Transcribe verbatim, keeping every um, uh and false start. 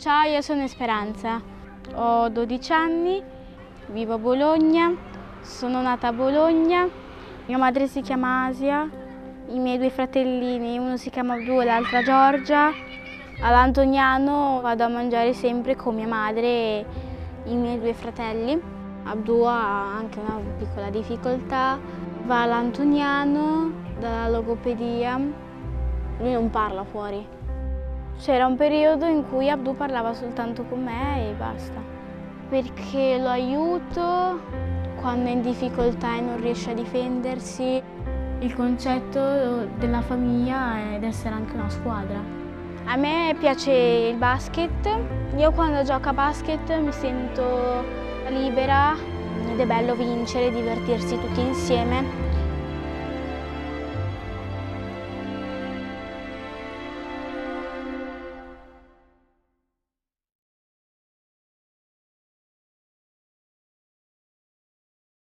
Ciao, io sono Speranza, ho dodici anni, vivo a Bologna, sono nata a Bologna, mia madre si chiama Asia, i miei due fratellini, uno si chiama Abdù e l'altra Giorgia. All'Antoniano vado a mangiare sempre con mia madre e i miei due fratelli. Abdù ha anche una piccola difficoltà, va all'Antoniano, dalla logopedia, lui non parla fuori. C'era un periodo in cui Abdù parlava soltanto con me e basta, perché lo aiuto quando è in difficoltà e non riesce a difendersi. Il concetto della famiglia è di essere anche una squadra. A me piace il basket, io quando gioco a basket mi sento libera ed è bello vincere, divertirsi tutti insieme.